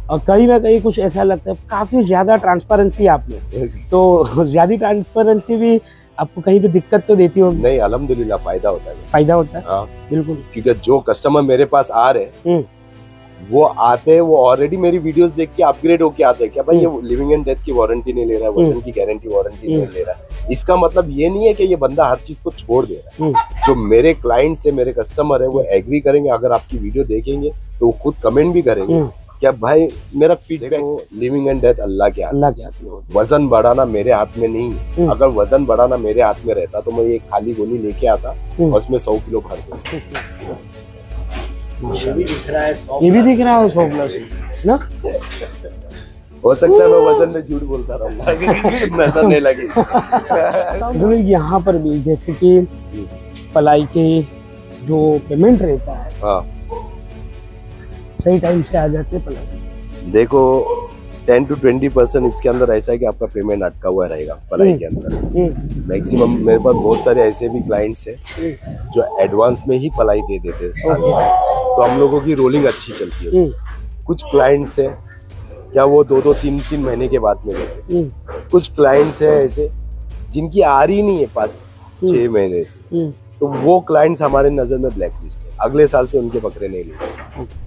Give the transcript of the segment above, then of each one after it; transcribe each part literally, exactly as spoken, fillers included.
और कहीं ना कहीं कुछ ऐसा लगता है काफी ज्यादा ट्रांसपेरेंसी आप में, तो ज्यादा ट्रांसपेरेंसी भी आपको कहीं पे दिक्कत तो देती होगी? नहीं, अल्हम्दुलिल्लाह फायदा होता है। फायदा होता है, हाँ बिल्कुल। क्योंकि जो कस्टमर मेरे पास आ रहे हैं वो आते हैं, वो ऑलरेडी मेरी वीडियोस देख के अपग्रेड होके आते हैं। क्या भाई ये लिविंग एंड डेथ की वारंटी नहीं ले रहा है, वजन की गारंटी वारंटी नहीं ले रहा है। इसका मतलब ये नहीं है कि ये बंदा हर चीज को छोड़ दे रहा है। जो मेरे क्लाइंट्स है, मेरे कस्टमर है, वो एग्री करेंगे। अगर आपकी वीडियो देखेंगे तो वो खुद कमेंट भी करेंगे क्या भाई मेरा फीडबैक, लिविंग एंड डेथ अल्लाह के हाथ में। वजन बढ़ाना मेरे हाथ में नहीं है। अगर वजन बढ़ाना मेरे हाथ में रहता तो मैं ये खाली गोली लेके आता और उसमें सौ किलो भर दूं। ये भी दिख रहा है सौ, ये भी दिख रहा है सौ प्लस ना। हो सकता है मैं वजन में झूठ बोलता रहूंगा नजर नहीं लगी। तो यहाँ पर भी जैसे कि पलाई के जो पेमेंट रहता है, हाँ सही टाइम से आ जाते पलाई। देखो टेन टू ट्वेंटी परसेंट इसके अंदर ऐसा है कि आपका पेमेंट अटका हुआ रहेगा पलाई के अंदर। मैक्सिमम मेरे पास बहुत सारे ऐसे भी क्लाइंट्स हैं जो एडवांस में ही पलाई दे देते हैं साल भर, तो हम लोगों की रोलिंग अच्छी चलती है उसमें। कुछ क्लाइंट्स है क्या वो दो दो तीन तीन महीने के बाद में देते हैं। कुछ क्लाइंट्स है ऐसे जिनकी आ रही नहीं है पाँच छह महीने से, तो वो क्लाइंट्स हमारे नजर में ब्लैक लिस्ट है। अगले साल से उनके बकरे नहीं लेंगे।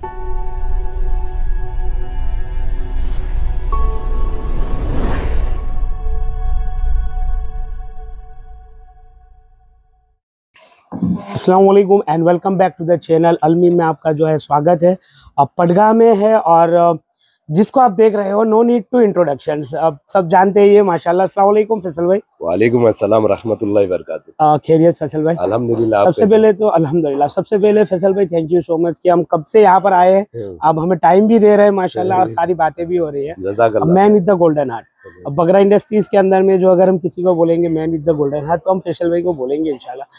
अस्सलाम वालेकुम and welcome back to the channel. अलमीम में आपका जो है स्वागत है। अब पटगा में है और जिसको आप देख रहे हो नो नीड टू इंट्रोडक्शन, अब सब जानते हैं ये माशाल्लाह। अस्सलाम वालेकुम फैसल भाई। वालेकुम अस्सलाम रहमतुल्लाहि व बरकातुहू। खैरियत फैसल भाई? अल्हम्दुलिल्लाह। सबसे पहले तो अल्हम्दुलिल्लाह सबसे पहले फैसल भाई थैंक यू सो मच कि हम कब से यहाँ पर आए हैं, अब हमें टाइम भी दे रहे हैं माशाल्लाह और सारी बातें भी हो रही है। Man with the golden heart. अब बकरा इंडस्ट्रीज के अंदर में जो अगर हम किसी को बोलेंगे man with the golden heart तो हम फैसल भाई को बोलेंगे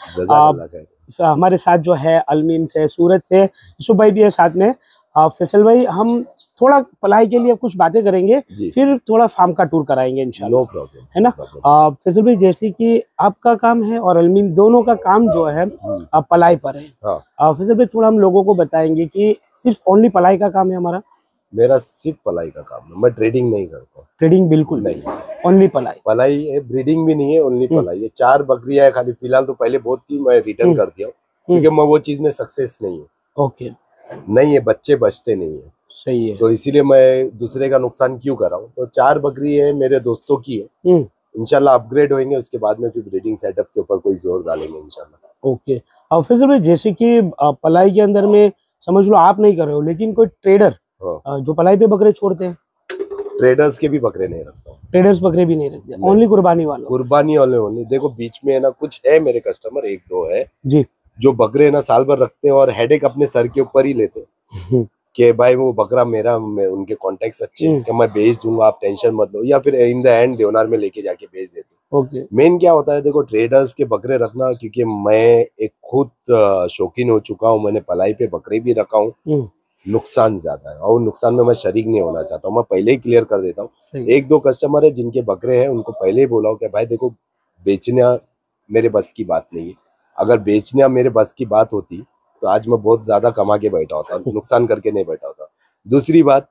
इंशाल्लाह। हमारे साथ जो है अलमीम से, सूरत से यूसुफ भाई भी है साथ में। फैसल भाई हम थोड़ा पलाई के लिए कुछ बातें करेंगे, फिर थोड़ा फार्म का टूर कराएंगे इंशाल्लाह, नो प्रॉब्लम, है ना। फैसल भाई जैसे कि आपका काम है और अलमीम दोनों का काम जो है पलाई पर है। हाँ। फैसल भाई थोड़ा हम लोगों को बताएंगे कि सिर्फ ओनली पलाई का काम है हमारा? मेरा सिर्फ पलाई का काम है, मैं ट्रेडिंग नहीं करता। ट्रेडिंग बिल्कुल नहीं, ओनली पलाई। पलाई है, ब्रीडिंग भी नहीं है, ओनली पलाई है। चार बकरियां है खाली फिलहाल, तो पहले बहुत थी, मैं रिटर्न कर दिया क्योंकि मैं वो चीज में सक्सेस नहीं हूँ। ओके, नहीं है, बच्चे बचते नहीं है। सही है, तो इसीलिए मैं दूसरे का नुकसान क्यों कर रहा हूँ। तो चार बकरी है मेरे दोस्तों की है, इंशाल्लाह अपग्रेड होंगे उसके बाद में फिर ब्रीडिंग सेटअप के ऊपर कोई जोर डालेंगे इंशाल्लाह। ओके। और फैसल भाई जैसे कि पलाई के अंदर में समझ लो आप नहीं कर रहे हो, लेकिन कोई ट्रेडर जो पलाई पे बकरे छोड़ते हैं, ट्रेडर्स के भी बकरे नहीं रखता हूँ। ट्रेडर्स बकरे भी नहीं रखते, ओनली कुर्बानी वाले? कुर्बानी वाले ओनली। देखो बीच में है ना कुछ है मेरे कस्टमर, एक दो है जी, जो बकरे ना साल भर रखते हैं और हेडेक अपने सर के ऊपर ही लेते हैं कि भाई वो बकरा मेरा, उनके कॉन्टेक्ट्स अच्छे हैं कि मैं बेच दूंगा, आप टेंशन मत लो, या फिर इन द एंड देवनार में लेके जाके बेच देते। ओके। मेन क्या होता है देखो ट्रेडर्स के बकरे रखना, क्योंकि मैं एक खुद शौकीन हो चुका हूँ, मैंने पलाई पे बकरे भी रखा हूँ, नुकसान ज्यादा है और नुकसान में मैं शरीक नहीं होना चाहता हूँ। मैं पहले ही क्लियर कर देता हूँ। एक दो कस्टमर है जिनके बकरे हैं, उनको पहले ही बोला हूँ कि भाई देखो बेचना मेरे बस की बात नहीं है। अगर बेचना मेरे बस की बात होती तो आज मैं बहुत ज्यादा कमा के बैठा होता, नुकसान करके नहीं बैठा होता। दूसरी बात,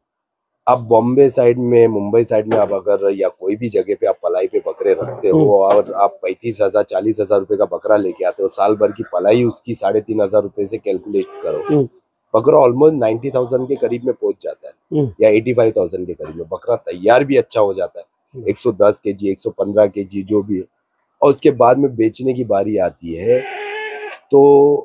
आप बॉम्बे साइड में, मुंबई साइड में आप अगर या कोई भी जगह पे आप पलाई पे बकरे रखते हो और आप पैंतीस हजार चालीस हजार रुपए का बकरा लेके आते हो, साल भर की पलाई उसकी साढ़े तीन हजार रुपए से कैलकुलेट करो, बकरा ऑलमोस्ट नाइन्टी थाउजेंड के करीब में पहुंच जाता है या एटी फाइव थाउजेंड के करीब में। बकरा तैयार भी अच्छा हो जाता है, एक सौ दस के जी एक सौ पंद्रह के जी जो भी है, और उसके बाद में बेचने की बारी आती है तो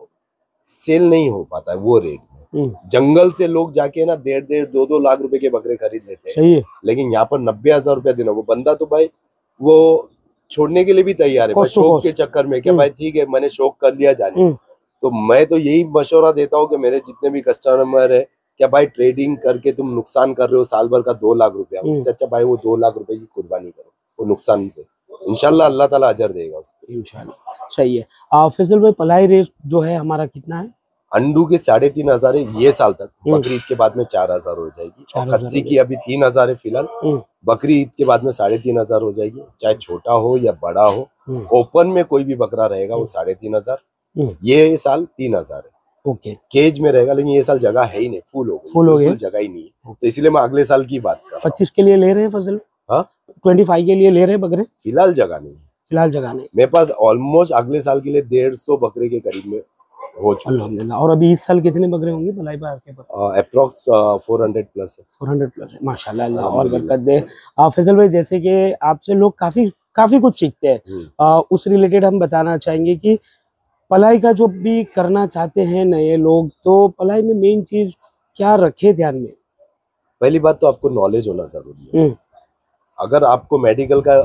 सेल नहीं हो पाता है वो रेट में। जंगल से लोग जाके ना डेढ़ डेढ़ दो दो लाख रुपए के बकरे खरीद लेते हैं। सही है। लेकिन यहाँ पर नब्बे हजार रुपया देना, वो बंदा तो भाई वो छोड़ने के लिए भी तैयार है शौक के चक्कर में, क्या भाई ठीक है मैंने शौक कर लिया जाने। तो मैं तो यही मशवरा देता हूँ कि मेरे जितने भी कस्टमर है, क्या भाई ट्रेडिंग करके तुम नुकसान कर रहे हो साल भर का दो लाख रुपया, उससे अच्छा भाई वो दो लाख रुपए की कुर्बानी करो वो नुकसान से, इंशाल्लाह अल्लाह ताला अजर देगा उसको इंशाल्लाह। सही है। फैसल भाई पलाई रेट जो है हमारा कितना है? अंडू के साढ़े तीन हजार है ये साल तक, बकरी ईद के बाद में चार हजार हो जाएगी, और खस्सी की अभी तीन हजार है फिलहाल, बकरी ईद के बाद में साढ़े तीन हजार हो जाएगी। चाहे छोटा हो या बड़ा हो, ओपन में कोई भी बकरा रहेगा वो साढ़े तीन हजार, ये साल तीन हजार है। ओके केज में रहेगा, लेकिन ये साल जगह है ही नहीं, फुल हो गई, फुल हो गई, जगह ही नहीं है, तो इसलिए मैं अगले साल की बात कर रहा हूँ। पच्चीस के लिए ले रहे हैं फसल? हाँ, ट्वेंटी फाइव के लिए ले रहे हैं बकरे? फिलहाल जगह नहीं, फिलहाल जगह नहीं। मेरे पास ऑलमोस्ट अगले साल के लिए डेढ़ सौ बकरे के करीब में हो चुके हैं। और अभी इस साल कितने बकरे होंगे भलाई पर आपके पास? अप्रोक्स फोर हंड्रेड प्लस है। फोर हंड्रेड प्लस है, माशाल्लाह, अल्लाह और बरकत दे। फैसल भाई, जैसे कि आपसे लोग काफी काफी कुछ सीखते हैं, उस रिलेटेड हम बताना चाहेंगे कि पलाई का जो भी करना चाहते हैं नए लोग, तो पलाई में मेन चीज क्या रखे ध्यान में? पहली बात तो आपको नॉलेज होना जरूरी है। अगर आपको मेडिकल का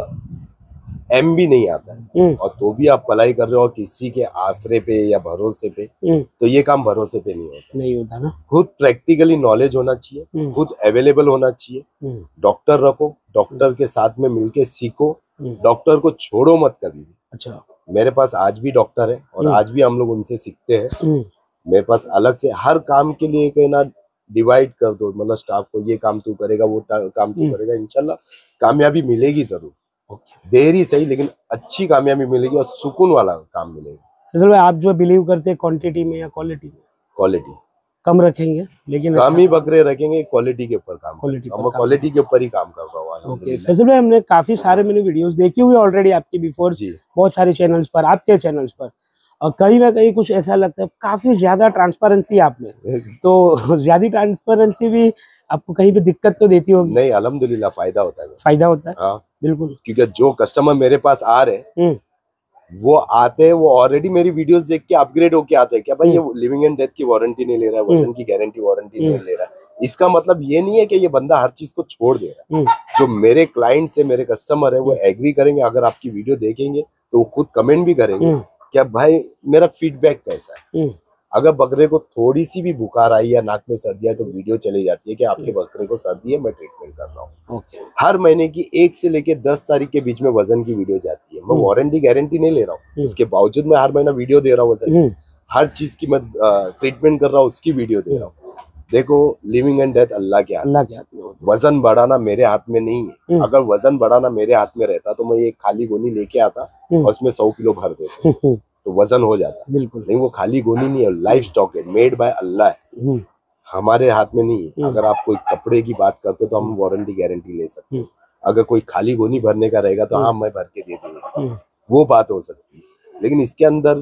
एम भी नहीं आता है और तो भी आप पलाई कर रहे हो किसी के आसरे पे या भरोसे पे, तो ये काम भरोसे पे नहीं होता नहीं होता ना। खुद प्रैक्टिकली नॉलेज होना चाहिए, खुद अवेलेबल होना चाहिए, डॉक्टर रखो, डॉक्टर के साथ में मिलके सीखो, डॉक्टर को छोड़ो मत कभी भी। अच्छा, मेरे मेरे पास आज भी डॉक्टर है और आज भी हम लोग उनसे सीखते हैं। मेरे पास अलग से हर काम के लिए कहीं ना डिवाइड कर दो, मतलब स्टाफ को, ये काम तू करेगा, वो काम तू करेगा, इंशाल्लाह कामयाबी मिलेगी जरूर। okay. देरी सही, लेकिन अच्छी कामयाबी मिलेगी और सुकून वाला काम मिलेगा। फैसल भाई, आप जो बिलीव करते हैं क्वांटिटी में या क्वालिटी में? क्वालिटी कम रखेंगे, लेकिन कम ही बकरे रखेंगे, क्वालिटी के ऊपर काम, क्वालिटी क्वालिटी के ऊपर ही काम कर रहा हूँ। ओके फैसल भाई, हमने काफी सारे मैंने वीडियोस देखी हुई ऑलरेडी आपकी बिफोर, बहुत सारे चैनल्स पर, आपके चैनल्स पर, और कहीं ना कहीं कुछ ऐसा लगता है काफी ज्यादा ट्रांसपेरेंसी आप में, तो ज्यादा ट्रांसपेरेंसी भी आपको कहीं पे दिक्कत तो देती होगी? नहीं, अल्हम्दुलिल्लाह फायदा होता है। फायदा होता है, हाँ बिल्कुल, क्योंकि जो कस्टमर मेरे पास आ रहे हैं वो आते हैं, वो ऑलरेडी मेरी वीडियोस देख के अपग्रेड होके आते हैं। क्या भाई ये लिविंग एंड डेथ की वारंटी नहीं ले रहा है, वजन की गारंटी वारंटी नहीं ले रहा है, इसका मतलब ये नहीं है कि ये बंदा हर चीज को छोड़ दे रहा है। जो मेरे क्लाइंट्स है, मेरे कस्टमर है, वो एग्री करेंगे, अगर आपकी वीडियो देखेंगे तो वो खुद कमेंट भी करेंगे क्या भाई मेरा फीडबैक कैसा है। अगर बकरे को थोड़ी सी भी बुखार आई या नाक में सर्दी है तो वीडियो चली जाती है कि आपके बकरे को सर्दी है, मैं ट्रीटमेंट कर रहा हूँ। okay. हर महीने की एक से लेके दस तारीख के बीच में वजन की वीडियो जाती है। मैं वारंटी गारंटी नहीं ले रहा हूँ, उसके बावजूद मैं हर महीना वीडियो दे रहा हूँ वजन, हर चीज की मैं ट्रीटमेंट कर रहा हूँ, उसकी वीडियो दे रहा हूँ। देखो, लिविंग एंड डेथ अल्लाह के हाथ में, वजन बढ़ाना मेरे हाथ में नहीं है। अगर वजन बढ़ाना मेरे हाथ में रहता तो मैं ये खाली गोनी लेके आता और उसमें सौ किलो भर देता तो वजन हो जाता। बिल्कुल नहीं, वो खाली गोनी नहीं है, लाइफ स्टॉक है, मेड बाय अल्लाह है, हमारे हाथ में नहीं है। अगर आप कोई कपड़े की बात करते तो हम वारंटी गारंटी ले सकते हैं, अगर कोई खाली गोनी भरने का रहेगा तो हाँ मैं भर के दे दूंगा, वो बात हो सकती है। लेकिन इसके अंदर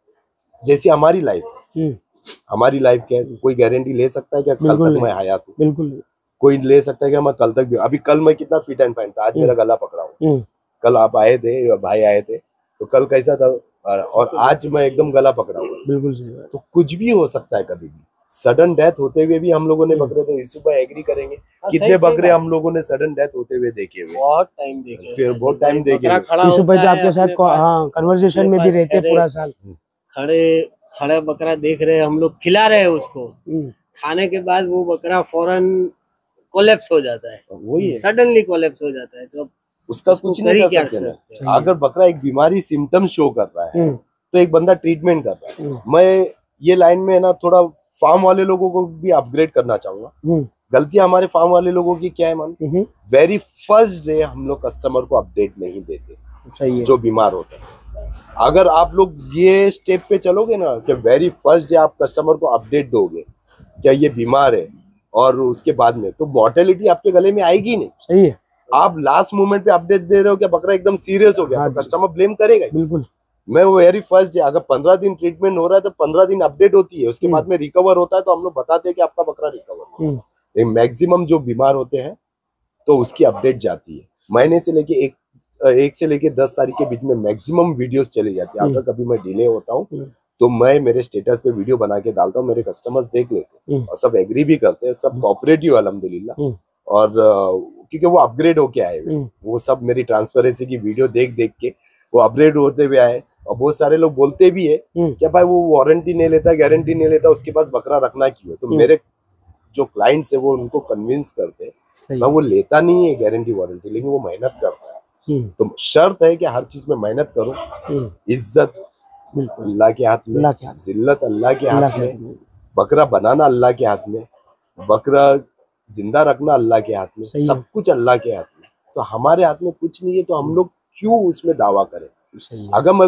जैसी हमारी लाइफ, हमारी लाइफ क्या है, कोई गारंटी ले सकता है क्या कल तक मैं हयात हूँ? बिल्कुल। कोई ले सकता है क्या मैं कल तक भी, अभी कल मैं कितना फिट एंड फाइन था, आज मेरा गला पकड़ा हूँ, कल आप आए थे, भाई आए थे, तो कल कैसा था और आज मैं एकदम गला पकड़ा हुआ। बिल्कुल सही बात। तो कुछ भी हो सकता है कभी भी। सडन डेथ होते हुए भी हम लोगों ने बकरे, तो यूसुफ भाई एग्री करेंगे, कितने बकरे हम लोगों ने सडन डेथ होते हुए देखे हुए, बहुत टाइम देखे, फिर बहुत टाइम देखे। यूसुफ भाई आपके साथ हाँ कन्वर्सेशन में भी रहते पूरा साल, खड़े खड़े बकरा देख रहे, हम लोग खिला रहे हैं उसको, खाने के बाद वो बकरा फौरन कोलैप्स हो जाता है, वही सडनली कोलैप्स हो जाता है, तो उसका कुछ नहीं कर सकते ना। अगर बकरा एक बीमारी सिम्टम शो कर रहा है तो एक बंदा ट्रीटमेंट कर रहा है। मैं ये लाइन में ना थोड़ा फार्म वाले लोगों को भी अपग्रेड करना चाहूंगा। गलती हमारे फार्म वाले लोगों की क्या है मान, वेरी फर्स्ट डे हम लोग कस्टमर को अपडेट नहीं देते, सही है, जो बीमार होता है। अगर आप लोग ये स्टेप पे चलोगे ना कि वेरी फर्स्ट डे आप कस्टमर को अपडेट दोगे क्या ये बीमार है, और उसके बाद में तो मॉर्टेलिटी आपके गले में आएगी नहीं। सही है। आप लास्ट मोमेंट पे अपडेट दे रहे हो कि बकरा एकदम सीरियस हो गया, हाँ, तो कस्टमर ब्लेम करेगा। बिल्कुल। मैं वो वेरी फर्स्ट डे, अगर पंद्रह दिन ट्रीटमेंट हो रहा है तो पंद्रह दिन अपडेट होती है, उसके बाद में रिकवर होता है तो हम लोग बताते हैं कि आपका बकरा रिकवर हुआ। लेकिन मैक्सिमम जो बीमार होते हैं तो उसकी अपडेट जाती है, महीने से लेके एक एक से लेके दस तारीख के बीच में मैक्सिमम वीडियोस चली जाती है। अगर कभी मैं डिले होता हूँ तो मैं मेरे स्टेटस पे वीडियो बना के डालता हूँ, मेरे कस्टमर्स देख लेते हैं और सब एग्री भी करते हैं, सब कोऑपरेटिव अल्हम्दुलिल्लाह। और क्योंकि वो अपग्रेड होके आए, वो सब मेरी ट्रांसपेरेंसी की वीडियो देख देख के वो अपग्रेड होते हुए आए। और बहुत सारे लोग बोलते भी है कि भाई वो वारंटी नहीं लेता, गारंटी नहीं लेता, उसके पास बकरा रखना क्यों है। तो मेरे जो क्लाइंट्स है वो उनको कन्विंस करते हैं, वो लेता नहीं है गारंटी वारंटी, लेकिन वो मेहनत करता है। तो शर्त है कि हर चीज में मेहनत करो, इज्जत अल्लाह के हाथ में, जिल्लत अल्लाह के हाथ में, बकरा बनाना अल्लाह के हाथ में, बकरा जिंदा रखना अल्लाह के हाथ में, सब कुछ अल्लाह के हाथ में। तो हमारे हाथ में कुछ नहीं है तो हम लोग क्यों उसमें दावा करें। अगर मैं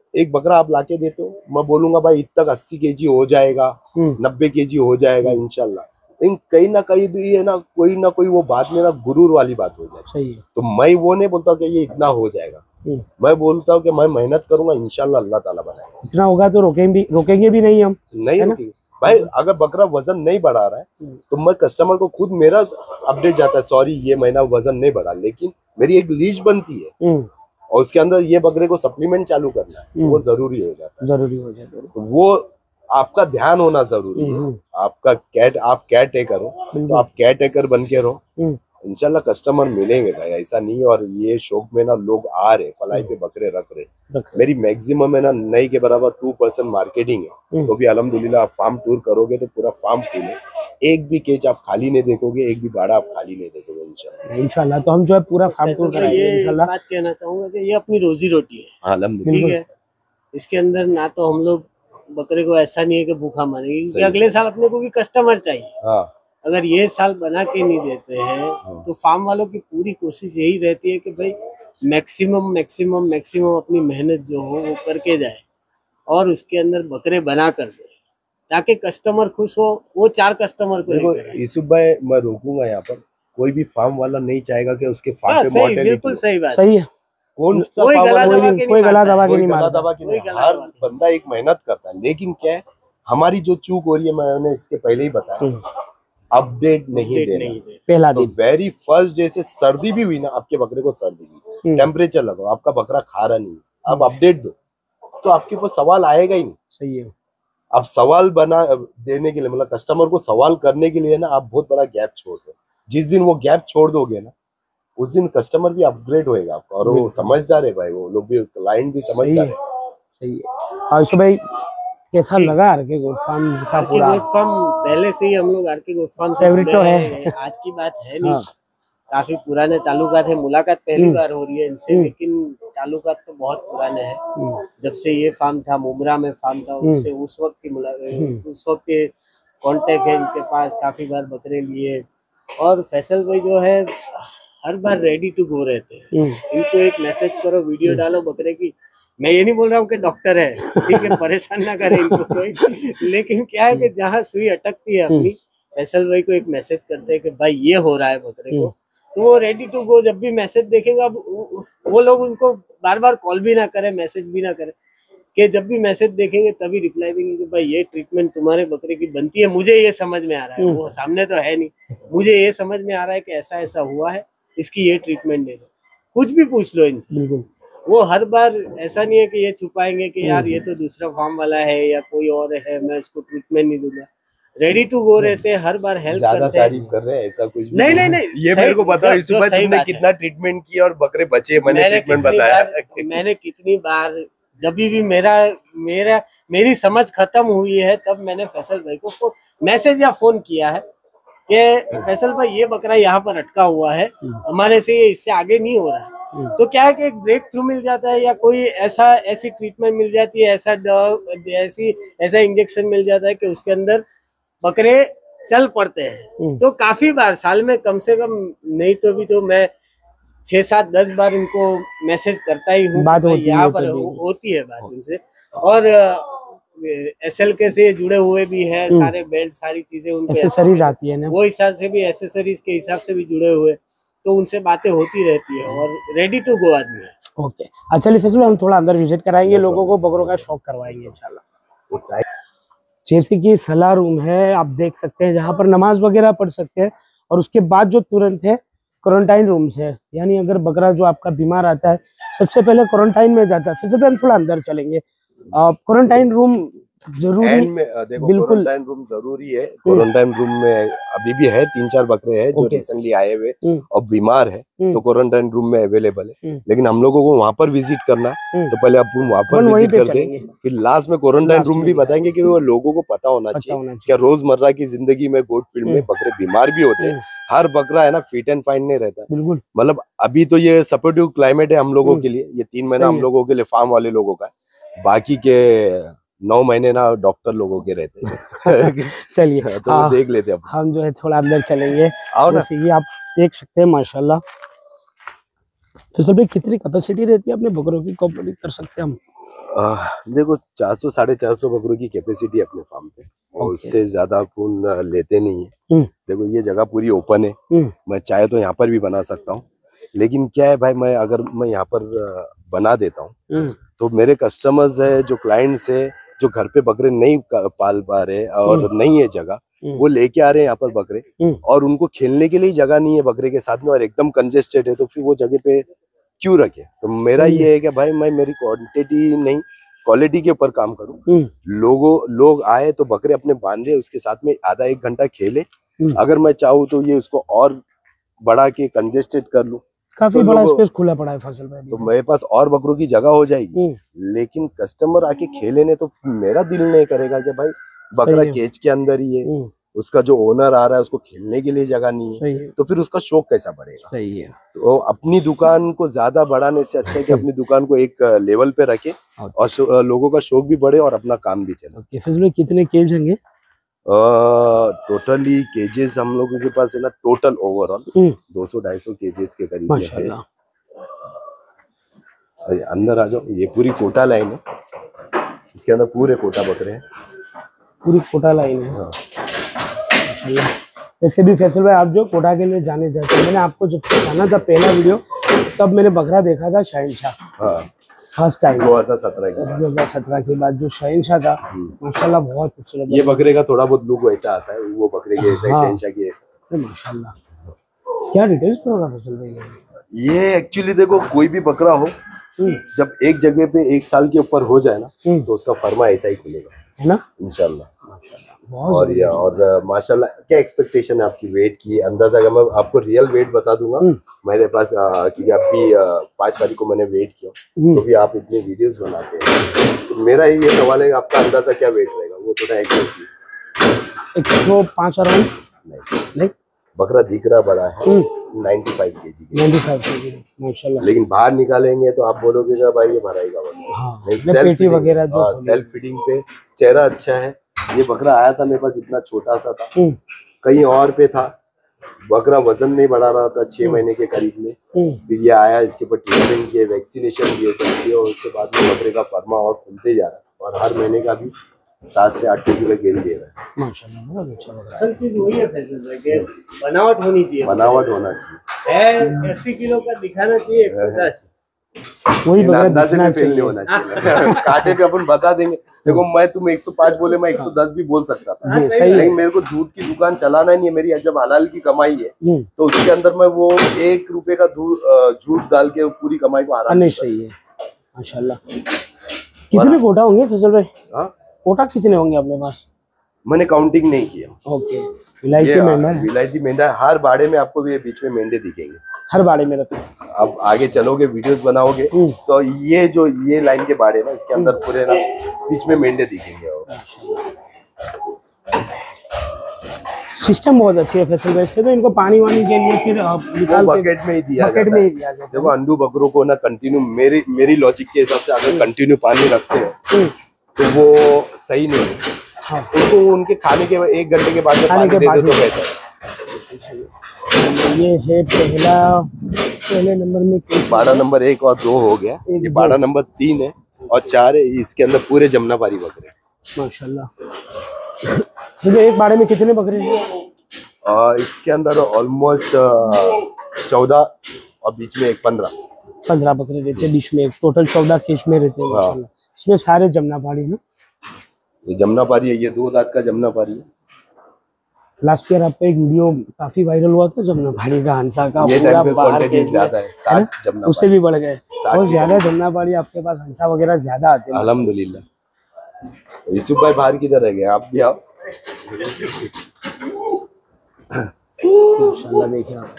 एक बकरा आप लाके देते हो, मैं बोलूंगा भाई इत तक अस्सी केजी हो जाएगा, नब्बे केजी हो जाएगा इंशाल्लाह। लेकिन कहीं ना कहीं भी है ना, कोई ना कोई वो बात में ना गुरूर वाली बात हो जाती है। तो मैं वो नहीं बोलता कि ये इतना हो जाएगा, मैं बोलता हूँ कि मैं मेहनत करूंगा, इंशाल्लाह अल्लाह ताला बनाएगा। इतना होगा तो रोकेंगे भी रोकेंगे भी नहीं हम, नहीं रोकेंगे भाई। अगर बकरा वजन नहीं बढ़ा रहा है तो मैं कस्टमर को खुद मेरा अपडेट जाता है, सॉरी ये महीना वजन नहीं बढ़ा, लेकिन मेरी एक लीस्ट बनती है और उसके अंदर ये बकरे को सप्लीमेंट चालू करना है, वो जरूरी हो जाता है। जरूरी हो जाता है, तो वो आपका ध्यान होना जरूरी है। आपका कैट आप केयर टेकर हो तो आप केयर टेकर बन के रहो, इंशाल्लाह कस्टमर मिलेंगे भाई, ऐसा नहीं है। और ये शौक में ना लोग आ रहे, पलाई पे बकरे रख रहे। मेरी मैक्सिमम है ना नहीं के बराबर टू परसेंट मार्केटिंग है, तो भी अल्हम्दुलिल्लाह आप फार्म टूर करोगे तो पूरा फार्म फुल है, एक भी केज आप खाली नहीं देखोगे, एक भी बाड़ा आप खाली नहीं देखोगे इंशाल्लाह। इंशाल्लाह तो हम जो है पूरा फार्म टूर कराएंगे इंशाल्लाह। बात कहना चाहूंगा कि ये अपनी रोजी रोटी है, अल्हम्दुलिल्लाह, ठीक है। इसके अंदर ना तो हम लोग बकरे को ऐसा नहीं है कि भूखा मारेंगे, अगले साल अपने को भी कस्टमर चाहिए। हाँ। अगर ये साल बना के नहीं देते हैं तो फार्म वालों की पूरी कोशिश यही रहती है कि भाई मैक्सिमम मैक्सिमम मैक्सिमम अपनी मेहनत जो हो वो करके जाए और उसके अंदर बकरे बना कर दे, ताकि कस्टमर खुश हो। वो चार कस्टमर को देखो यूसुफ भाई, मैं रोकूंगा यहाँ पर, कोई भी फार्म वाला नहीं चाहेगा कि उसके फार्म पे मॉर्टेलिटी। बिल्कुल सही बात, सही है। कौन सा कोई गला दबा के कोई गला दबा के नहीं गला दबा के नहीं, हर बंदा एक मेहनत करता है। लेकिन क्या है, हमारी जो चूक हो रही है, मैंने इसके पहले ही बताया, अपडेट नहीं देना। पहला तो वेरी फर्स्ट डे से सर्दी भी हुई ना, आपके बकरे को सर्दी हुई, टेम्परेचर लगाओ, आपका बकरा खा रहा नहीं, आप अपडेट दो, तो आपके पास सवाल आएगा ही नहीं। सही है। आप सवाल बना देने के लिए, मतलब कस्टमर को सवाल करने के लिए ना आप बहुत बड़ा गैप छोड़ दो। जिस दिन वो गैप छोड़ दोगे ना, उस दिन कस्टमर भी अपग्रेड होएगा आपका, और वो समझदार है भाई, वो लोग भी, क्लाइंट भी समझदार है। सही है। और यूसुफ भाई कैसा लगा आरके गोट फार्म का पूरा? गोट फार्म पहले से ही हम लोग आरके गोट फार्म से फेवरेट तो है, आज की बात है नहीं। हाँ। काफी पुराने ताल्लुकात है, मुलाकात पहली बार हो रही है इनसे, लेकिन ताल्लुकात तो बहुत पुराने हैं। जब से ये फार्म था, मुमरा में फार्म था, उससे उस वक्त की मुलाकात, उस वक्त के कांटेक्ट है इनके पास, काफी बार बकरे लिए। और फैसल भाई जो है हर बार रेडी टू गो रहते हैं। इनको एक मैसेज करो, वीडियो डालो बकरे की। मैं ये नहीं बोल रहा हूँ कि डॉक्टर है, ठीक है, परेशान ना करे इनको कोई, लेकिन क्या है कि जहाँ सुई अटकती है अपनी, फैसल भाई को एक मैसेज करते हैं कि भाई ये हो रहा है बकरे को, तो वो रेडी टू गो। जब भी मैसेज देखेगा, वो लोग उनको बार बार कॉल भी ना करे, मैसेज भी ना करे, कि जब भी मैसेज देखेंगे तभी रिप्लाई देंगे कि भाई ये ट्रीटमेंट तुम्हारे बकरे की बनती है, मुझे ये समझ में आ रहा है। वो सामने तो है नहीं, मुझे ये समझ में आ रहा है कि ऐसा ऐसा हुआ है, इसकी ये ट्रीटमेंट दे दो। कुछ भी पूछ लो इनसे, वो हर बार ऐसा नहीं है कि ये छुपाएंगे कि यार ये तो दूसरा फार्म वाला है या कोई और है, मैं इसको ट्रीटमेंट नहीं दूंगा। रेडी टू गो रहते हैं, हर बार हेल्प करते हैं। ज्यादा तारीफ कर रहे हैं ऐसा कुछ भी नहीं नहीं नहीं, ये मेरे को बताओ यूसुफ भाई, तुमने कितना ट्रीटमेंट किया और बकरे बचे? मैंने ट्रीटमेंट बताया, मैंने कितनी बार, जब भी मेरा मेरा मेरी समझ खत्म हुई है, तब मैंने फैसल भाई को मैसेज या फोन किया है कि फैसल भाई ये बकरा यहाँ पर अटका हुआ है, हमारे से ये इससे आगे नहीं हो रहा है। तो क्या है कि एक ब्रेक थ्रू मिल जाता है, या कोई ऐसा ऐसी ट्रीटमेंट मिल जाती है, ऐसा ऐसी ऐसा इंजेक्शन मिल जाता है कि उसके अंदर बकरे चल पड़ते हैं। तो काफी बार, साल में कम से कम नहीं तो भी तो मैं छह सात दस बार इनको मैसेज करता ही हूँ, यहाँ पर होती है बात उनसे। और एस एल के से जुड़े हुए भी है, सारे बेल्ट सारी चीजें उनके एसेसरीज आती है ना, वो हिसाब से भी, एसेसरीज के हिसाब से भी जुड़े हुए, तो उनसे बातें होती रहती है और रेडी टू गो आदमी है। ओके, अच्छा फैसल हम थोड़ा अंदर विजिट कराएंगे, लोगों को बकरों का शौक करवाएंगे इंशाल्लाह। जैसे कि सलाह रूम है, आप देख सकते हैं, जहाँ पर नमाज वगैरह पढ़ सकते हैं। और उसके बाद जो तुरंत है क्वारंटाइन रूम्स है, यानी अगर बकरा जो आपका बीमार आता है सबसे पहले क्वारंटाइन में जाता है। फिर हम थोड़ा अंदर चलेंगे। क्वारंटाइन रूम जरूरी में, देखो क्वारंटाइन रूम जरूरी है। क्वारंटाइन रूम में अभी भी है, तीन चार बकरे हैं जो रिसेंटली आए हुए और बीमार है, तो क्वारंटाइन रूम में अवेलेबल है। लेकिन हम लोगों को वहाँ पर विजिट करना है, तो पहले अपन वहाँ पर विजिट करते हैं, फिर लास्ट में क्वारंटाइन रूम भी बताएंगे कि वो लोगों को पता होना चाहिए क्या रोजमर्रा की जिंदगी में गोट फील्ड में बकरे बीमार भी होते हैं। हर बकरा है ना फिट एंड फाइन नहीं रहता। मतलब अभी तो ये सपोर्टिव क्लाइमेट है हम लोगों के लिए, ये तीन महीना हम लोगों के लिए, फार्म वाले लोगों का, बाकी के नौ महीने ना डॉक्टर लोगों के रहते हैं। चलिए तो वो देख लेते हैं, हम जो है थोड़ा अंदर चलेंगे। आओ ना, ये आप देख सकते हैं माशाल्लाह। तो सब कितनी कैपेसिटी रहती है अपने बकरों की, कोऑपरेट कर सकते हैं हम? आ, देखो चार सौ साढ़े चार सौ बकरों की कैपेसिटी अपने फार्म पे, और उससे ज्यादा अपन लेते नहीं है। देखो ये जगह पूरी ओपन है, मैं चाहे तो यहाँ पर भी बना सकता हूँ, लेकिन क्या है भाई, मैं अगर मैं यहाँ पर बना देता हूँ तो मेरे कस्टमर्स है, जो क्लाइंट्स है, जो घर पे बकरे नहीं पाल पा रहे और नहीं है जगह, वो लेके आ रहे हैं यहाँ पर बकरे, और उनको खेलने के लिए जगह नहीं है बकरे के साथ में, और एकदम कंजेस्टेड है, तो फिर वो जगह पे क्यों रखे। तो मेरा ये है कि भाई मैं मेरी क्वांटिटी नहीं क्वालिटी के ऊपर काम करूं, लोगों लोग आए तो बकरे अपने बांधे, उसके साथ में आधा एक घंटा खेले, अगर मैं चाहूँ तो ये उसको और बढ़ा के कंजेस्टेड कर लूं। काफी तो बड़ा स्पेस खुला पड़ा है फसल में, तो मेरे पास और बकरों की जगह हो जाएगी, लेकिन कस्टमर आके खेले ने तो मेरा दिल नहीं करेगा कि भाई बकरा केज के अंदर ही है, उसका जो ओनर आ रहा है उसको खेलने के लिए जगह नहीं है, है। तो फिर उसका शौक कैसा बढ़ेगा। सही है। तो अपनी दुकान को ज्यादा बढ़ाने से अच्छा है कि अपनी दुकान को एक लेवल पे रखे और लोगों का शौक भी बढ़े और अपना काम भी चले। ओके, फिर कितने केज होंगे? टोटली केजेस हम लोगों के पास है ना, टोटल ओवरऑल दो सौ ढाई सौ केजेस के करीब है। अंदर आ जाओ, ये पूरी कोटा लाइन है, इसके अंदर पूरे कोटा बकरे हैं, पूरी कोटा लाइन है। हाँ। वैसे भी फैसल भाई आप जो कोटा के लिए जाने जाते हैं, मैंने आपको जब जाना था पहला वीडियो तब मैंने बकरा देखा था शहनशाह, हाँ। फर्स्ट टाइम दो हजार सत्रह की दो हजार सत्रह के बाद जो शहनशाह था, माशाल्लाह बहुत खूबसूरत। ये बकरे का थोड़ा बहुत लुक वैसा आता है, वो बकरे के ऐसा, हाँ। शहनशाह की ऐसा, माशाल्लाह। क्या डिटेल्स पर होगा फैसल भाई? ये एक्चुअली देखो, कोई भी बकरा हो जब एक जगह पे एक साल के ऊपर हो जाए ना, तो उसका फर्मा ऐसा ही खुलेगा, है ना, इंशाल्लाह। और ये और माशाल्लाह, क्या एक्सपेक्टेशन है आपकी वेट की? अंदाजा अगर मैं आपको रियल वेट बता दूंगा मेरे पास, क्योंकि अभी पाँच तारीख को मैंने वेट किया, तो भी आप इतने वीडियोस बनाते हैं, तो मेरा ये सवाल है, आपका अंदाजा क्या वेट रहेगा? वो थोड़ा एक्यूरेसी एक सौ पाँच अराउंड नहीं, नहीं बकरा दिख रहा बड़ा है, पचानवे केजी पचानवे माशाल्लाह, लेकिन बाहर निकालेंगे तो आप बोलोगे कि भाई ये भराएगा बकरा। हाँ, सेल्फ वगैरह जो सेल्फ फीडिंग पे चेहरा अच्छा है। ये बकरा आया था मेरे पास, इतना छोटा सा था, कहीं और पे था, बकरा वजन नहीं बढ़ा रहा था छह महीने के करीब में, फिर ये आया, इसके ऊपर ट्रीटमेंट किए, वैक्सीनेशन किए, सब किए, और उसके बाद में बकरे का फर्मा और खुलते जा रहा है, और हर महीने का भी सात से आठ केजी का गेन दे रहा है। माशाल्लाह, बहुत अच्छा लग रहा है। असल चीज वही है फैसल भाई, बनावट होनी चाहिए, बनावट होना चाहिए, है अस्सी किलो का दिखाना चाहिए एक सौ दस, वही अंदाजे में फेल नहीं होना चाहिए। कांटे पे अपन बता देंगे, देखो मैं तुम्हें एक सौ पाँच बोले, मैं एक सौ दस भी बोल सकता था, लेकिन मेरे को झूठ की दुकान चलाना नहीं है, मेरी जब हलाल की कमाई है तो उसके अंदर मैं वो एक रुपए का झूठ डाल के पूरी कमाई को हराम नहीं। सही है, माशाल्लाह। कितने कोटा होंगे फैसल भाई? हाँ, कोटा कितने होंगे अपने पास? मैंने काउंटिंग नहीं किया। ओके, विलायती मेंढा है, विलायती मेंढा हर बाड़े में आपको ये बीच में मेंढे दिखेंगे, हर बाड़े में रखते। अब आगे चलोगे वीडियोस बनाओगे तो ये जो ये लाइन के बाड़े ना, इसके अंदर पूरे ना बीच में मेंढे दिखेंगे। सिस्टम बहुत अच्छी है फैसल भाई, तो इनको पानी वानी के लिए फिर निकाल बकेट में ही दिया जाता है। देखो अंडू बकरों को ना कंटिन्यू, मेरी मेरी लॉजिक के हिसाब से अगर कंटिन्यू पानी रखते हैं तो वो सही नहीं है। हाँ। उनको उनके खाने के एक घंटे के बाद पानी दे दे तो बेहतर है। ये है पहला, पहले नंबर में बाड़ा नंबर एक और दो हो गया, ये बाड़ा नंबर तीन है और चार है, इसके अंदर पूरे जमुनापारी बकरे माशाल्लाह। तो एक बाड़े में कितने बकरे हैं? आ, इसके अंदर ऑलमोस्ट चौदह और बीच में एक पंद्रह पंद्रह बकरे रहते हैं, बीच में एक टोटल चौदह केज में रहते हैं माशाल्लाह। इसमें सारे जमुनापारी है, ये जमुनापारी है, ये दो दांत का जमुनापारी है। लास्ट ईयर आपका एक वीडियो काफी वायरल हुआ था जमुनापारी का, हंसा का, ये पूरा बाहर के ज्यादा है, सात जमुनापारी, उससे भी बढ़ गए, बहुत ज्यादा जमुनापारी आपके पास, हंसा वगैरह ज्यादा आते हैं अल्हम्दुलिल्लाह। यूसुफ भाई बाहर किधर रह गए, आप भी आओ। माशाल्लाह, देखिए आप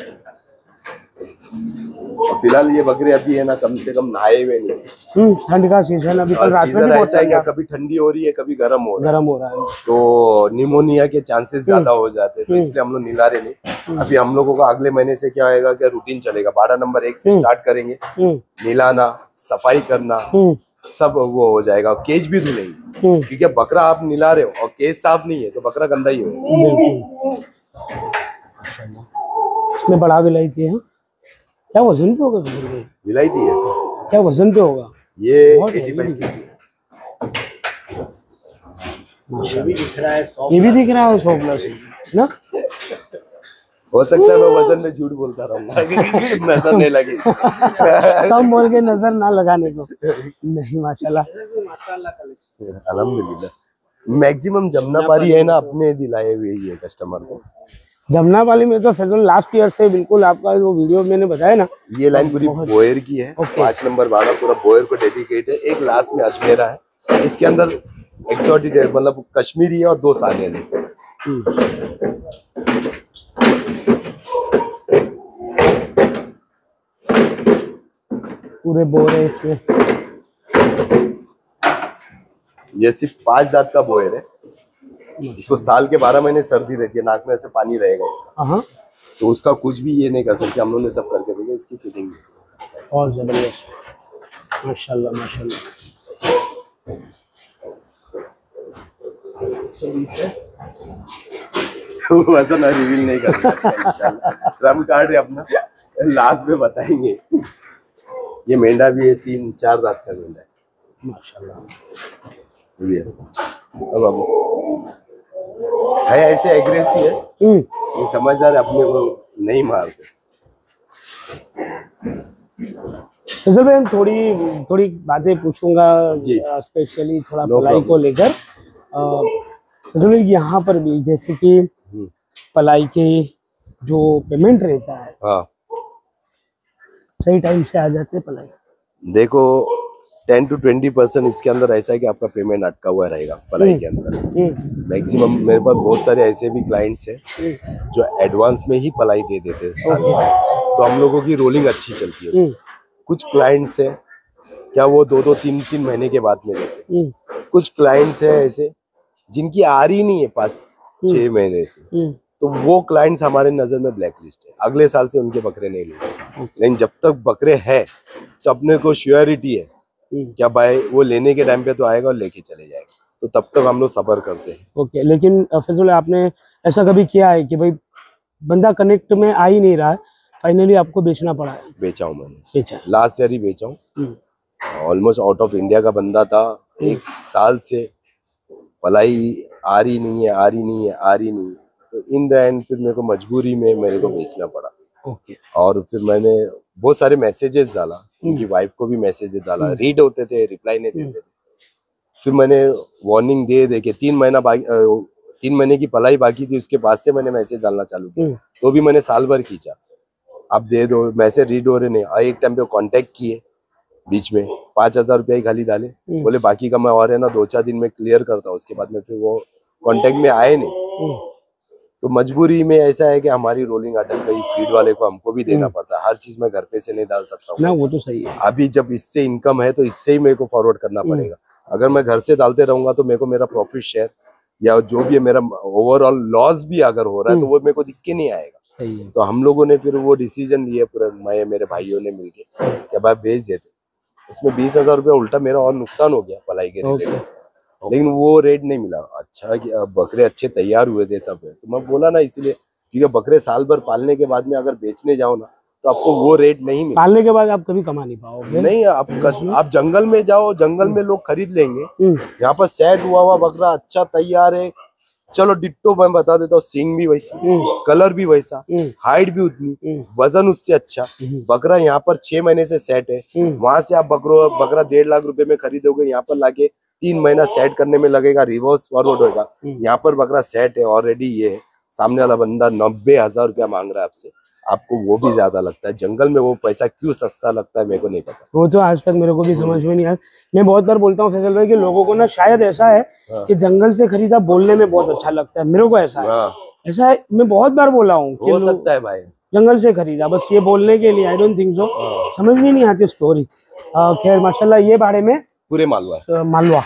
फिलहाल ये बकरे अभी है ना कम से कम नहाए हुए नहीं, ठंड का सीजन अभी कल रात में भी ऐसा है क्या, कभी ठंडी हो रही है कभी गर्म हो रहा है, गर्म हो रहा है, तो निमोनिया के चांसेस ज्यादा हो जाते हैं, तो इसलिए हम लोग निला रहे नहीं। अभी हम लोगों का अगले महीने से क्या होगा, क्या रूटीन चलेगा, बाड़ा नंबर एक से स्टार्ट करेंगे, निलाना, सफाई करना, सब वो हो जाएगा, केज भी धुलेंगे, क्योंकि बकरा आप निला रहे हो और केज साफ नहीं है तो बकरा गंदा ही होगा। इसमें बड़ा विलायती है, क्या वजन पे होगा? विलायती है, क्या वजन पे होगा? ये पचासी केजी। ये भी दिख रहा है सौ ये भी दिख रहा है सौ प्लस ना। हो सकता है मैं वजन में झूठ बोलता रहूंगा नजर नहीं लगी कम बोल के नजर ना लगाने को। नहीं माशाल्लाह अल्हम्दुलिल्लाह। मैक्सिमम जमनापारी है ना अपने दिलाए हुए ही है कस्टमर को। जमनापाली में तो फैजल लास्ट ईयर से बिल्कुल आपका वो वीडियो मैंने बताया ना, ये लाइन पूरी बोयर की है। पांच नंबर वाला पूरा बोयर को डेडिकेट है। एक लास्ट में अजमेरा है, इसके अंदर एक्सोटिक मतलब कश्मीरी है और दो सानिया है। पूरे बोर है इसमें। ये सिर्फ पांच दांत का बोयर है। इसको साल के बारह महीने सर्दी रहती है, नाक में ऐसे पानी रहेगा इसका। हाँ तो उसका कुछ भी ये नहीं कर सकते, हम लोगों ने सब करके देंगे। इसकी फिटिंग और जबरदस्त माशाल्लाह माशाल्लाह। वजन रिवील नहीं करना इंशाल्लाह। ड्रम कार्ड है अपना, लास्ट में बताएंगे। ये मेंढा भी है, तीन चार दांत का मेंढा है माशाल्लाह। अब अब है ऐसे एग्रेसिव है, ये समझदार अपने को नहीं मारते। फैजल भाई हम थोड़ी थोड़ी बातें पूछूंगा स्पेशली थोड़ा पलाई को लेकर। फैजल भाई यहाँ पर भी जैसे कि पलाई के जो पेमेंट रहता है, हाँ सही टाइम से आ जाते पलाई? देखो टेन टू ट्वेंटी परसेंट इसके अंदर ऐसा है कि आपका पेमेंट अटका हुआ रहेगा पलाई के अंदर। मैक्सिमम मेरे पास बहुत सारे ऐसे भी क्लाइंट्स हैं जो एडवांस में ही पलाई दे देते हैं साल भर, तो हम लोगों की रोलिंग अच्छी चलती है उसमें। कुछ क्लाइंट्स है क्या वो दो दो तीन तीन महीने के बाद में देते हैं। कुछ क्लाइंट्स है ऐसे जिनकी आ रही नहीं है पाँच छह महीने से, तो वो क्लाइंट्स हमारे नजर में ब्लैक लिस्ट है। अगले साल से उनके बकरे नहीं लूंगे। लेकिन जब तक बकरे है तो अपने को श्योरिटी है क्या भाई वो लेने के टाइम पे तो आएगा और लेके चले जाएगा, तो तब तक हम लोग सब्र करते हैं। ओके okay, लेकिन फैजल आपने ऐसा कभी किया है कि भाई बंदा कनेक्ट में आ ही नहीं रहा है, फाइनली आपको बेचना पड़ा है? बेचा हूँ मैंने, बेचा लास्ट ईयर ही बेचा हूँ। ऑलमोस्ट आउट ऑफ इंडिया का बंदा था, एक साल से पलाई आ रही नहीं है आ रही नहीं है आ रही नहीं है, तो इन द एंड फिर मेरे को मजबूरी में मेरे को बेचना पड़ा। ओके और फिर मैंने बहुत सारे मैसेजेस डाला, उनकी वाइफ को भी मैसेजेस डाला, रीड होते थे रिप्लाई नहीं देते थे। फिर मैंने वार्निंग दे दे के तीन महीना बाकी तीन महीने की पलाई बाकी थी, उसके बाद से मैंने मैसेज डालना चालू किया, तो भी मैंने साल भर खींचा। अब दे दो मैसेज रीड हो रहे नहीं। और एक टाइम पे कांटेक्ट किए, बीच में पाँच हजार रुपया ही खाली डाले, बोले बाकी का मैं और है ना दो चार दिन में क्लियर करता हूँ। उसके बाद में फिर वो कांटेक्ट में आए नहीं, तो मजबूरी में ऐसा है कि हमारी रोलिंग अटक गई। फीड वाले को हमको भी देना पड़ता है, हर चीज मैं घर पे से नहीं डाल सकता हूँ ना, वो तो सही है। अभी जब इससे इनकम है तो इससे ही मेरे को फॉरवर्ड करना पड़ेगा। अगर मैं घर से डालते रहूंगा तो मेरे को मेरा प्रॉफिट शेयर या जो भी है मेरा ओवरऑल लॉस भी अगर हो रहा है तो वो मेरे को दिख के नहीं आएगा। सही है। तो हम लोगों ने फिर वो डिसीजन लिए पूरे, मैं मेरे भाइयों ने मिलके कि भाई बेच देते। उसमें बीस हजार रुपया उल्टा मेरा और नुकसान हो गया पलाई के रिलेटेड, लेकिन वो रेट नहीं मिला। अच्छा कि बकरे अच्छे तैयार हुए थे सब है, तो मैं बोला ना इसलिए, क्योंकि बकरे साल भर पालने के बाद में अगर बेचने जाओ ना तो आपको वो रेट नहीं मिलेगा। पालने के बाद आप कभी कमा नहीं पाओगे। नहीं, आप कस, आप जंगल में जाओ, जंगल में लोग खरीद लेंगे। यहाँ पर सेट हुआ हुआ बकरा अच्छा तैयार है, चलो डिट्टो मैं बता देता हूँ, सींग भी वैसी, कलर भी वैसा, हाइट भी उतनी, वजन उससे अच्छा। बकरा यहाँ पर छह महीने से सेट है, वहां से आप बकरो बकरा डेढ़ लाख रुपए में खरीदोगे, यहाँ पर लाके तीन महीना सेट करने में लगेगा, रिवर्स फॉरवर्ड होगा। यहाँ पर बकरा सेट है ऑलरेडी, ये है सामने वाला बंदा नब्बे हजार रुपया मांग रहा है आपसे, आपको वो भी ज्यादा लगता है। जंगल में वो पैसा क्यों सस्ता लगता है मेरे को नहीं पता, वो तो आज तक मेरे को भी समझ में नहीं आया। मैं बहुत बार बोलता हूँ फैजल भाई कि लोगों को ना शायद ऐसा है कि जंगल से खरीदा बोलने में बहुत अच्छा लगता है, मेरे को ऐसा है। ऐसा है, मैं बहुत बार बोला हूँ कि हो सकता है भाई जंगल से खरीदा बस ये बोलने के लिए, आई डोंट थिंक सो, समझ में नहीं आती स्टोरी। खैर माशाल्लाह, ये बारे में पूरे मालवा मालवा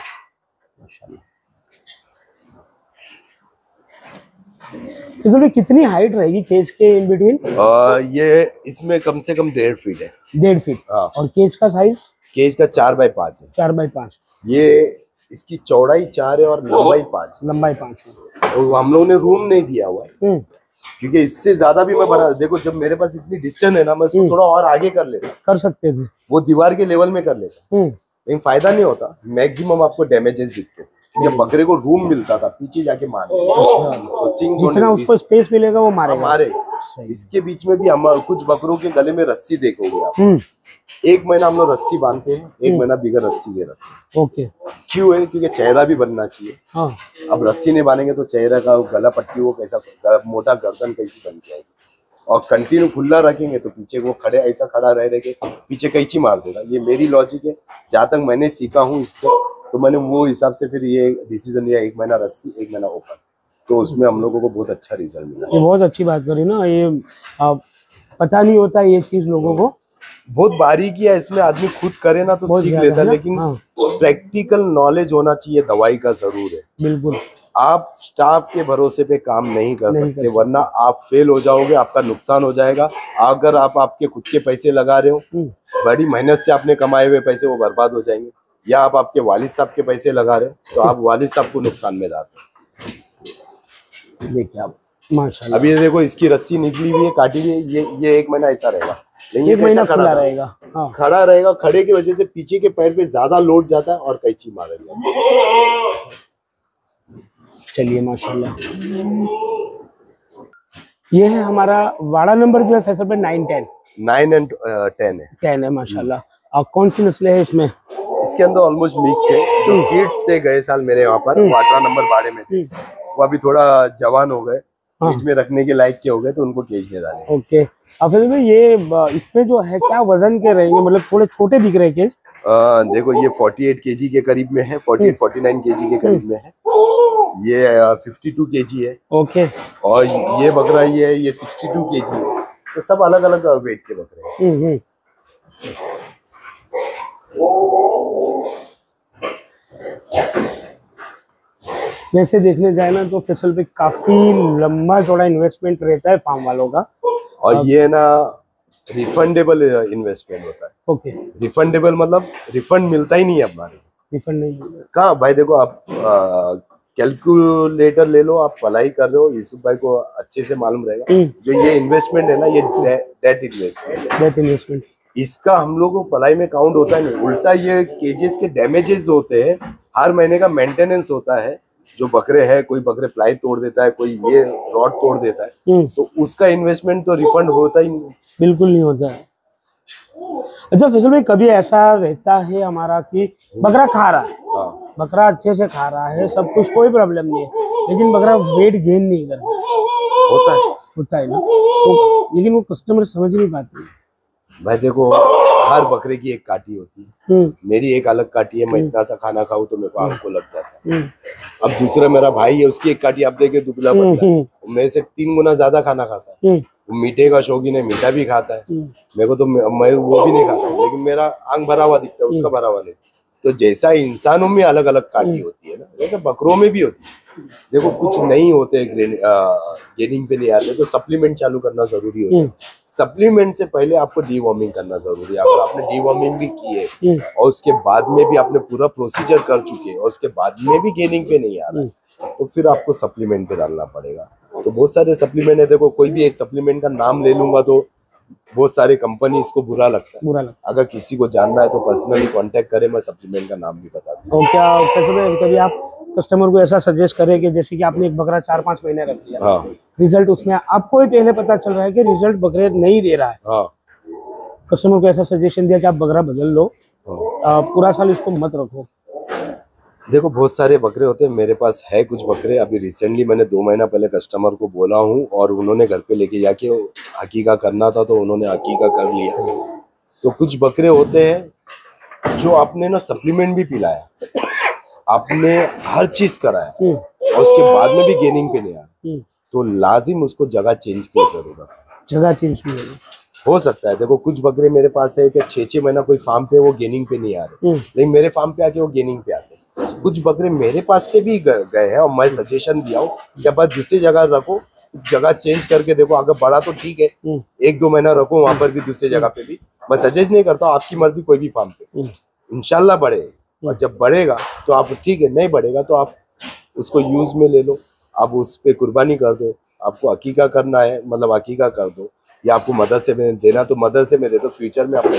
तो कितनी हाइट रहेगी केज के इन बिटवीन? ये इसमें कम से कम डेढ़ फीट है। डेढ़ फीट हाँ। और केज का साइज? केज का चार बाई पाँच है। चार बाई पाँच। ये इसकी चौड़ाई चार है और लंबाई पाँच। लंबाई पाँच है। तो हम लोगों ने रूम नहीं दिया हुआ है, क्योंकि इससे ज्यादा भी मैं बना, देखो जब मेरे पास इतनी डिस्टेंस है ना, मैं इसको थोड़ा और आगे कर लेता, कर सकते थे, वो दीवार के लेवल में कर लेता, लेकिन फायदा नहीं होता, मैक्सिमम आपको डैमेजेस दिखते। जब बकरे को रूम मिलता था पीछे जाके मारने, जितना उसको स्पेस मिलेगा वो मारेगा। मारे। इसके बीच में भी हम कुछ बकरों के गले में रस्सी देखोगे आप, एक महीना हम लोग रस्सी बांधते हैं, एक महीना बिगर रस्सी के रखते हैं। ओके, क्यों है? क्योंकि चेहरा भी बनना चाहिए। हाँ। अब रस्सी नहीं बांधेंगे तो चेहरे का गला पट्टी वो कैसा मोटा गर्दन कैसी बन जाएगी, और कंटिन्यू खुला रखेंगे तो पीछे वो खड़े ऐसा खड़ा रह रहे के पीछे कैची मार देगा। ये मेरी लॉजिक है, जहाँ तक मैंने सीखा हूँ इससे, तो मैंने वो हिसाब से फिर ये डिसीजन लिया, एक महीना रस्सी एक महीना ओपन, तो उसमें हम लोगों को बहुत अच्छा रिजल्ट मिला। ये बहुत अच्छी बात करी ना, ये आ, पता नहीं होता ये चीज लोगों को, बहुत बारीकी है इसमें, आदमी खुद करे ना तो सीख लेता है, लेकिन हाँ। प्रैक्टिकल नॉलेज होना चाहिए दवाई का जरूर है। बिल्कुल, आप स्टाफ के भरोसे पे काम नहीं कर नहीं सकते, वरना आप फेल हो जाओगे, आपका नुकसान हो जाएगा। अगर आप आपके खुद के पैसे लगा रहे हो, बड़ी मेहनत से आपने कमाए हुए पैसे, वो बर्बाद हो जाएंगे, या आप आपके वालिद साहब के पैसे लगा रहे हो तो आप वालिद साहब को नुकसान में डालते हैं। देखिए आप माशाल्लाह, अभी देखो इसकी रस्सी निकली हुई है, काटी हुई है, ये ये एक महीना ऐसा रहेगा, लेकिन एक महीना खड़ा रहेगा। हाँ। खड़ा रहेगा, खड़े की वजह से पीछे के पैर पे ज्यादा लोड जाता है और कैंची मारेगा। चलिए माशाल्लाह, ये है हमारा वाड़ा नंबर जो है फैसल पे nine ten nine and ten है टेन है माशाल्लाह। और कौन सी नस्लें है इसमें? इसके अंदर ऑलमोस्ट मिक्स है। जो किड्स थे गए साल मेरे यहाँ पर, वो अठारह नंबर बाड़े में थे, वो अभी थोड़ा जवान हो गए, केज में रखने के लायक के हो गए, तो उनको केज में डाले। ओके, अब फिर भी ये इसमें जो है क्या वजन के रहेंगे, मतलब थोड़े छोटे दिख रहे हैं केज? आ, देखो ये अड़तालीस केजी के करीब में है, अड़तालीस उनचास केजी के करीब में है, ये बावन केजी है। ओके, और ये बकरा ये है, ये बासठ केजी है, तो सब अलग अलग वेट के बकरे हैं। वैसे देखने जाए ना तो फैसल पे काफी लंबा चौड़ा इन्वेस्टमेंट रहता है फार्म वालों का, और ये ना रिफंडेबल इन्वेस्टमेंट होता है। ओके, रिफंडेबल मतलब रिफंड मिलता ही नहीं है हमारे, रिफंड नहीं कहाँ भाई। देखो आप कैलकुलेटर ले लो, आप पढ़ाई कर रहे हो, यूसुफ भाई को अच्छे से मालूम रहेगा, जो ये इन्वेस्टमेंट है ना, ये डेट इन्वेस्टमेंट डेट इन्वेस्टमेंट इसका हम लोग को पलाई में काउंट होता है नहीं, उल्टा ये केजेस के डैमेजेस होते हैं, हर महीने का मेंटेनेंस होता है। जो बकरे हैं, कोई बकरे प्लाई तोड़ देता है, कोई ये रॉड तोड़ देता है, तो उसका इन्वेस्टमेंट तो रिफंड होता ही नहीं, बिल्कुल नहीं होता है। अच्छा फैसल भाई, कभी ऐसा रहता है हमारा कि बकरा खा रहा है, हाँ। बकरा अच्छे से खा रहा है, सब कुछ कोई प्रॉब्लम नहीं है, लेकिन बकरा वेट गेन नहीं कर रहा, होता है होता है ना, तो लेकिन वो कस्टमर समझ नहीं पाते। भाई देखो, हर बकरे की एक काटी होती है, मेरी एक अलग काटी है, मैं इतना सा खाना खाऊं तो मेरे को आंख को लग जाता है। अब दूसरा मेरा भाई है, उसकी एक काटी आप देखे दुबला पतला, मेरे से तीन गुना ज्यादा खाना खाता है, वो मीठे का शौकीन है, मीठा भी खाता है, मेरे को तो मैं वो भी नहीं खाता, लेकिन मेरा आंख भरा हुआ दिखता है, उसका भरा हुआ नहीं। तो जैसा इंसानों में अलग अलग काटी होती है ना, वैसे बकरों में भी होती है। देखो कुछ नहीं होते, गेनिंग पे नहीं आते, तो सप्लीमेंट चालू करना जरूरी होता है। सप्लीमेंट से पहले आपको डीवॉर्मिंग करना जरूरी है। अगर आपने डीवॉर्मिंग भी की है और उसके बाद में भी आपने पूरा प्रोसीजर कर चुके हैं और उसके बाद में भी गेनिंग पे नहीं आ रहा है, तो फिर आपको सप्लीमेंट पे डालना पड़ेगा। तो बहुत सारे सप्लीमेंट है, देखो कोई भी एक सप्लीमेंट का नाम ले लूंगा तो बहुत सारे कंपनी को बुरा लगता है, बुरा लगता है। अगर किसी को जानना है तो पर्सनली कांटेक्ट करें, मैं सप्लीमेंट का नाम भी बता दूं। तो क्या कभी आप कस्टमर को ऐसा सजेस्ट करें कि जैसे कि आपने एक बकरा चार पांच महीने रख लिया, हाँ। रिजल्ट उसमें आपको ही पहले पता चल रहा है कि रिजल्ट बकरे नहीं दे रहा है, हाँ। कस्टमर को ऐसा सजेशन दिया कि आप बकरा बदल लो, हाँ। पूरा साल इसको मत रखो। देखो बहुत सारे बकरे होते हैं, मेरे पास है कुछ बकरे, अभी रिसेंटली मैंने दो महीना पहले कस्टमर को बोला हूँ और उन्होंने घर पे लेके जाके हकीका करना था तो उन्होंने हकीका कर लिया। तो कुछ बकरे होते हैं जो आपने ना सप्लीमेंट भी पिलाया, आपने हर चीज कराया और उसके बाद में भी गेनिंग पे नहीं आया, तो लाजिम उसको जगह चेंज की जरूरत है। जगह चेंज की हो सकता है। देखो कुछ बकरे मेरे पास है कि छह छह महीना कोई फार्म पे वो गेनिंग पे नहीं आ रहे, लेकिन मेरे फार्म पे आके वो गेनिंग पे आते। कुछ बकरे मेरे पास से भी गए हैं और मैं सजेशन दिया हूँ कि बस दूसरी जगह रखो, जगह चेंज करके देखो, अगर बढ़ा तो ठीक है, एक दो महीना रखो वहां पर भी, दूसरी जगह पे भी। मैं सजेस्ट नहीं करता, आपकी मर्जी, कोई भी फार्म पे इंशाल्लाह बढ़े, और जब बढ़ेगा तो आप ठीक है, नहीं बढ़ेगा तो आप उसको यूज में ले लो, आप उस पे कुर्बानी कर दो। आपको हकीका करना है मतलब हकीका कर दो, या आपको मदरसे में देना तो मदरसे में दे दो, फ्यूचर में आप ऐसे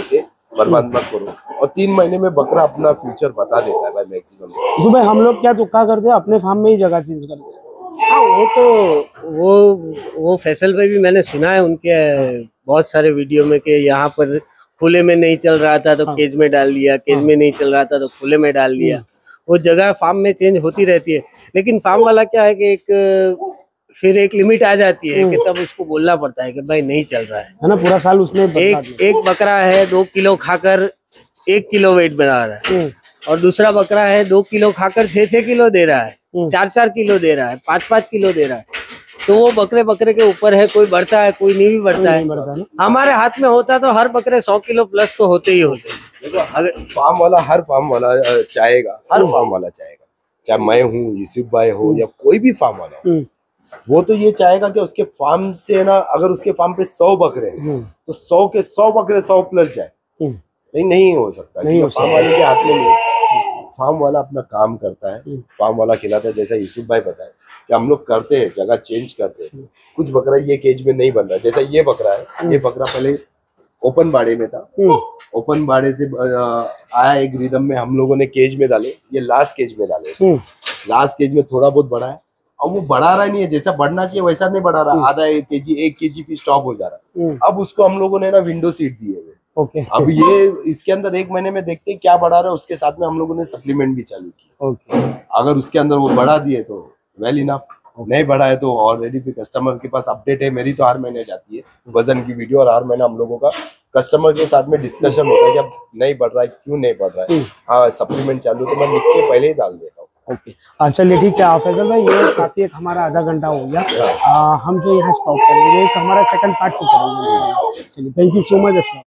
बर्बाद मत करो। और तीन महीने में बकरा अपना फ्यूचर बता देता है भाई मैक्सिमम। सुबह हम लोग क्या तुक्का करते हैं, अपने फार्म में ही जगह चेंज करते हैं। हाँ वो तो वो वो फैसल भाई भी मैंने सुना है उनके बहुत सारे वीडियो में कि यहाँ पर खुले में नहीं चल रहा था तो हाँ। केज में डाल दिया, केज हाँ। में नहीं चल रहा था तो खुले में डाल दिया। वो जगह फार्म में चेंज होती रहती है, लेकिन फार्म वाला क्या है कि एक फिर एक लिमिट आ जाती है कि तब उसको बोलना पड़ता है कि भाई नहीं चल रहा है, है ना, पूरा साल उसमें एक एक बकरा है दो किलो खाकर एक किलो वेट बना रहा है, और दूसरा बकरा है दो किलो खाकर छह छह किलो दे रहा है, चार चार किलो दे रहा है, पाँच पाँच किलो दे रहा है। तो वो बकरे बकरे के ऊपर है, कोई बढ़ता है कोई नहीं भी बढ़ता है। हमारे हाथ में होता तो हर बकरे सौ किलो प्लस तो होते ही होते। देखो अगर फार्म वाला हर फार्म वाला चाहेगा, हर फार्म वाला चाहेगा, चाहे मैं हूँ, यूसुफ भाई हो या कोई भी फार्म वाला हो, वो तो ये चाहेगा कि उसके फार्म से ना, अगर उसके फार्म पे सौ बकरे हैं तो सौ के सौ बकरे सौ प्लस जाए। नहीं नहीं हो सकता, नहीं हो सकता। फार्म वाले के हाथ में नहीं। फार्म वाला अपना काम करता है, फार्म वाला खिलाता है। जैसा यूसुफ भाई बताए कि हम लोग करते हैं, जगह चेंज करते हैं। कुछ बकरा ये केज में नहीं बन रहा, जैसा ये बकरा है, ये बकरा पहले ओपन बाड़े में था, ओपन बाड़े से आया एक रिदम में, हम लोगों ने केज में डाले, ये लास्ट केज में डाले। लास्ट केज में थोड़ा बहुत बड़ा है, और वो बढ़ा रहा नहीं है, जैसा बढ़ना चाहिए वैसा नहीं बढ़ा रहा, आधा एक केजी एक केजी फिर स्टॉप हो जा रहा। अब उसको हम लोगों ने ना विंडो सीट दी है। ओके। अब ये इसके अंदर एक महीने में देखते हैं क्या बढ़ा रहा है, उसके साथ में हम लोगों ने सप्लीमेंट भी चालू की। ओके। अगर उसके अंदर वो बढ़ा दिए तो वेल इनफ, नहीं बढ़ा है तो ऑलरेडी फिर कस्टमर के पास अपडेट है। मेरी तो हर महीने जाती है वजन की वीडियो, और हर महीने हम लोगों का कस्टमर के साथ में डिस्कशन होता है कि अब नहीं बढ़ रहा है, क्यों नहीं बढ़ रहा है, हाँ सप्लीमेंट चालू, तो मैं लिख के पहले ही डाल देता हूँ। ओके, चलिए ठीक है फैसल भाई, ये काफी एक हमारा आधा घंटा हो गया, आ, हम जो यहाँ स्टॉप करेंगे, एक हमारा सेकंड पार्ट को करेंगे। चलिए, थैंक यू सो मच।